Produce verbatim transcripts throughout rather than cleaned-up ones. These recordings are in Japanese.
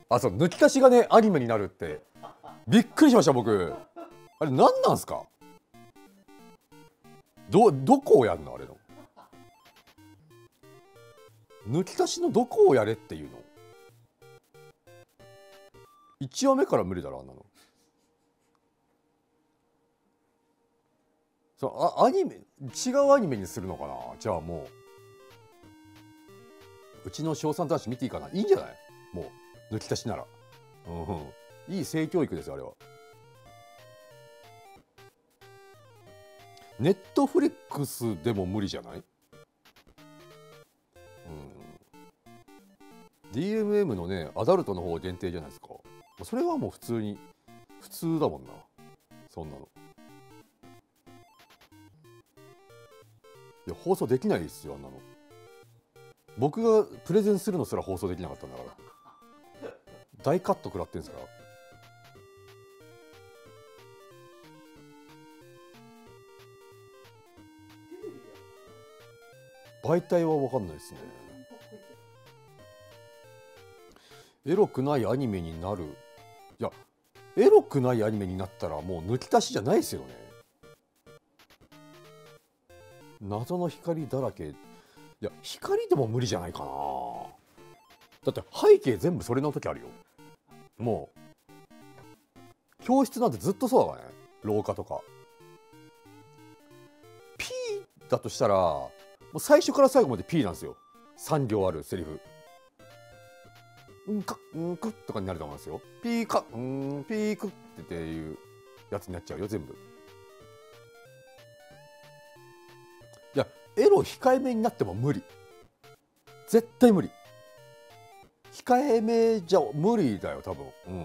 あ、そう、抜き出しがねアニメになるってびっくりしました僕。あれ何なんすか。どどこをやるのあれの。抜き出しのどこをやれっていうの。いちわめから無理だろあんなの。そう、あ、アニメ違うアニメにするのかな。じゃあもううちの小さん男子見ていいかな。いいんじゃない、もう抜き出しなら。うん、いい性教育ですよあれは。ネットフリックスでも無理じゃない。うん、ディーエムエム のねアダルトの方限定じゃないですか。それはもう普通に普通だもんな、そんなの。いや放送できないですよあんなの。僕がプレゼンするのすら放送できなかったんだから大カット食らってんですから。媒体は分かんないですね。エロくないアニメになる。いやエロくないアニメになったらもう抜き出しじゃないですよね。謎の光だらけ。いや光でも無理じゃないかな。だって背景全部それの時あるよ。もう教室なんてずっとそうだからね。廊下とか P だとしたらもう最初から最後まで P なんですよ。さん行あるセリフ。うんかうんくとかになると思いますよ。ピーカうんピークっていうやつになっちゃうよ全部。いやエロ控えめになっても無理。絶対無理。控えめじゃ無理だよ多分。うん。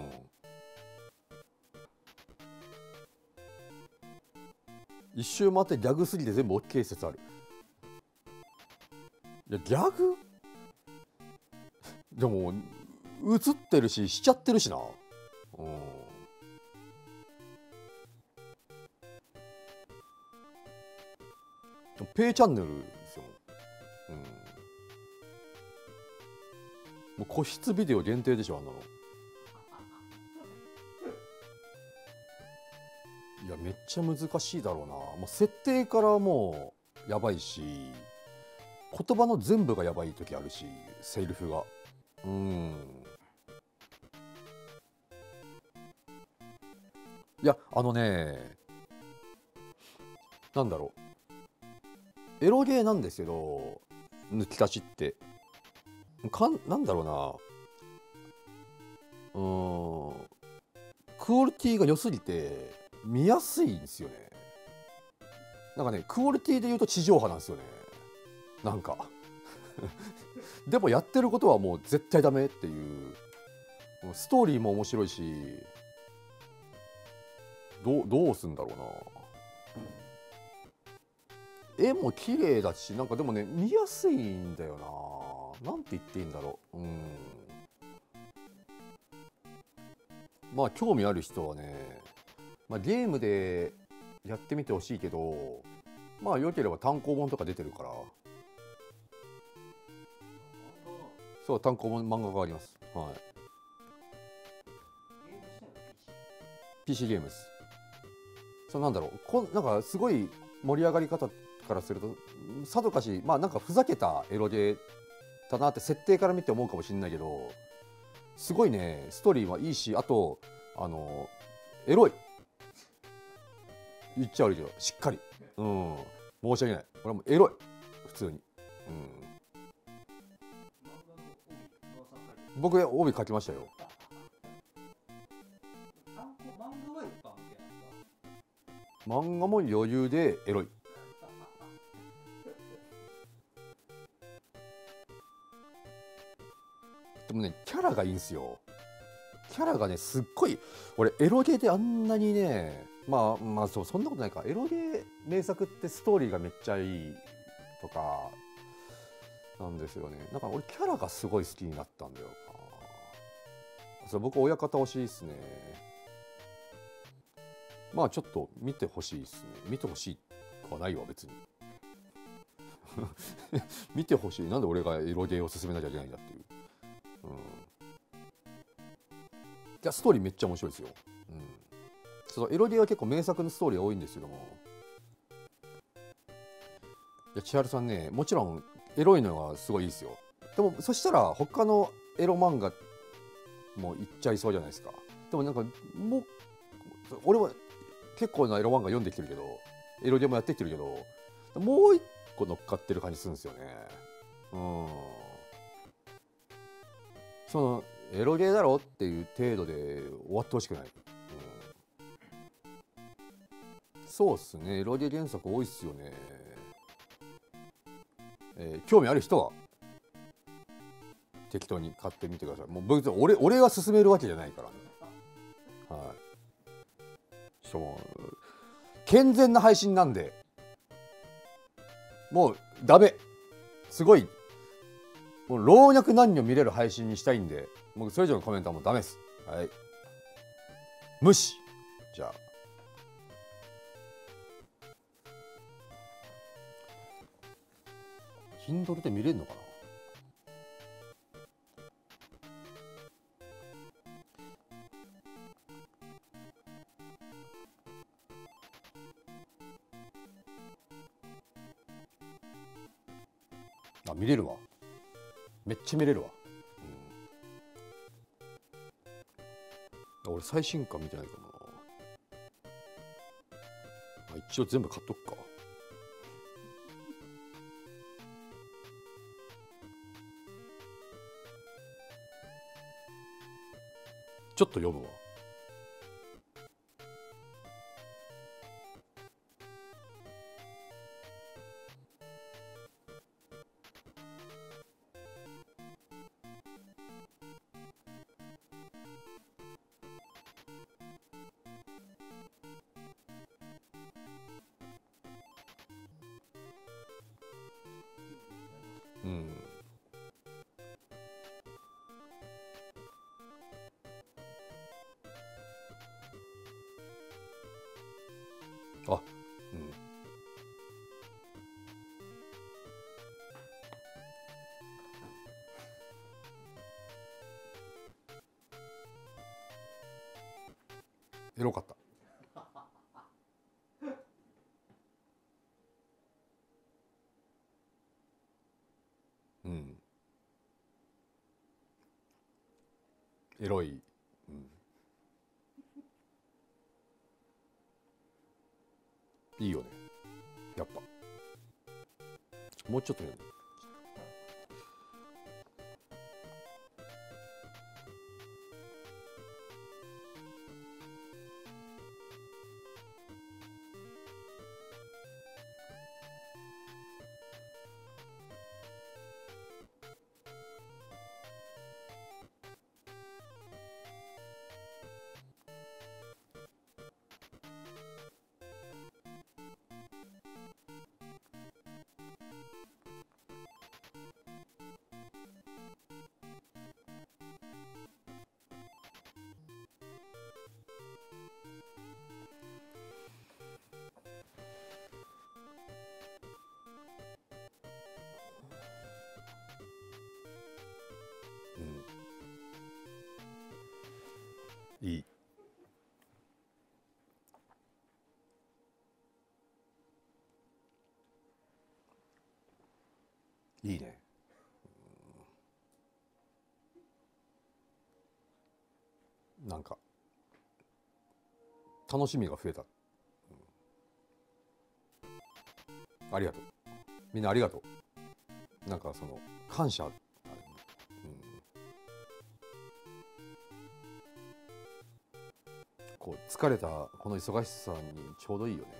一周回ってギャグすぎて全部 OK 説ある。いやギャグでも映ってるししちゃってるしな。うん。ペイチャンネルですよ。うん。もう個室ビデオ限定でしょあんなの。いやめっちゃ難しいだろうな。もう設定からもうやばいし言葉の全部がやばい時あるしセリフが。うん。いやあのねなんだろうエロゲーなんですけど抜き出しってかんなんだろうな。うーんクオリティが良すぎて見やすいんですよね。なんかねクオリティで言うと地上波なんですよねなんかでもやってることはもう絶対ダメっていう。ストーリーも面白いしどうどうすんだろうな。絵も綺麗だしなんかでもね見やすいんだよな。なんて言っていいんだろう。うん。まあ興味ある人はね、まあ、ゲームでやってみてほしいけどまあ良ければ単行本とか出てるから。そう単行本漫画があります。はい。ピーシー ゲームです。そうなんだろうこんなんかすごい盛り上がり方からするとさぞかしまあなんかふざけたエロゲーだなって設定から見て思うかもしれないけどすごいねストーリーはいいしあとあのエロい言っちゃ悪いけどしっかり。うん申し訳ないこれはもうエロい普通に。うん。僕帯書きましたよ。漫画も余裕でエロい。でもねキャラがいいんですよ。キャラがねすっごい俺エロゲーであんなにねまあまあそうそんなことないか。エロゲー名作ってストーリーがめっちゃいいとかなんですよね。なんか俺キャラがすごい好きになったんだよな。それ僕親方推しですね。まあちょっと見てほしいですね。見てほしいくはないわ別に見てほしい。なんで俺がエロゲーを勧めなきゃいけないんだっていう。うんいやストーリーめっちゃ面白いですよ。うん、そのエロゲーは結構名作のストーリーが多いんですけども、いや千春さんね、もちろんエロいのはすごいいいですよ。でもそしたら他のエロ漫画もいっちゃいそうじゃないですか。でもなんかもう俺は結構なエロ漫画読んできてるけど、エロゲーもやってきてるけど、もう一個乗っかってる感じするんですよね。うん、そのエロゲーだろっていう程度で終わってほしくない。うん、そうっすね、エロゲー原作多いっすよね。えー興味ある人は適当に買ってみてください。もう別に俺俺が勧めるわけじゃないからね。はい。しかも健全な配信なんで、もうダメ。すごいもう老若男女見れる配信にしたいんで、もうそれ以上のコメントはもうダメです。はい。無視。じゃあ。Kindle で見れるのかな。あ、見れるわ。めっちゃ見れるわ。うん、俺最新刊見てないかな。あ、一応全部買っとくか。ちょっと読むわ。うん。あ、うん。エロかった。うん。エロい。うん。いいよね。やっぱ。もうちょっと読んで。うん。いい。いいね。なんか楽しみが増えた。ありがとう。みんなありがとう。なんかその感謝。うん、こう疲れたこの忙しさにちょうどいいよね。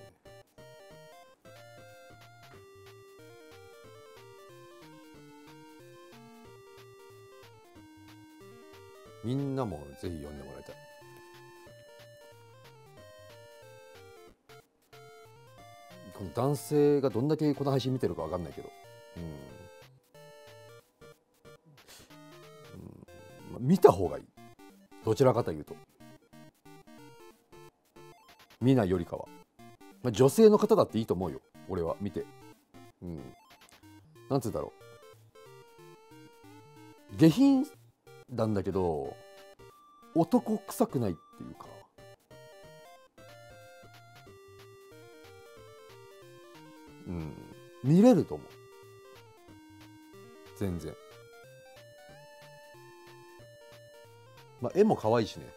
みんなもぜひ読んでもらいたい。この男性がどんだけこの配信見てるかわかんないけど、うんうん、見た方がいい。どちらかというと見ないよりかは、まあ、女性の方だっていいと思うよ、俺は見て。うん、なんつうんだろう、下品なんだけど男臭くないっていうか、うん、見れると思う。全然。まあ絵も可愛いしね。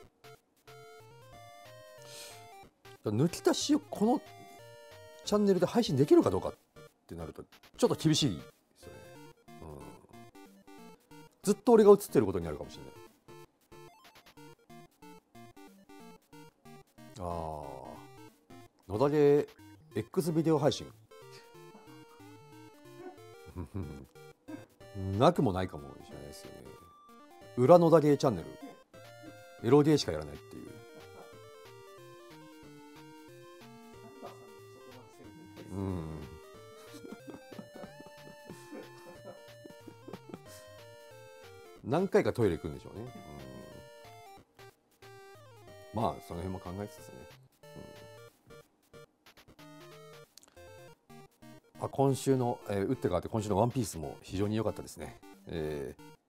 抜き足しをこのチャンネルで配信できるかどうかってなるとちょっと厳しいですよね。うん、ずっと俺が映ってることになるかもしれない。ああ、野田で X ビデオ配信なくもないかもしれないですよね。裏野田ゲーチャンネル、エロゲーしかやらないっていう。うん。何回かトイレ行くんでしょうね。うん、まあその辺も考えつつね。うん、あ、今週の、えー、打って変わって今週のワンピースも非常に良かったですね。えー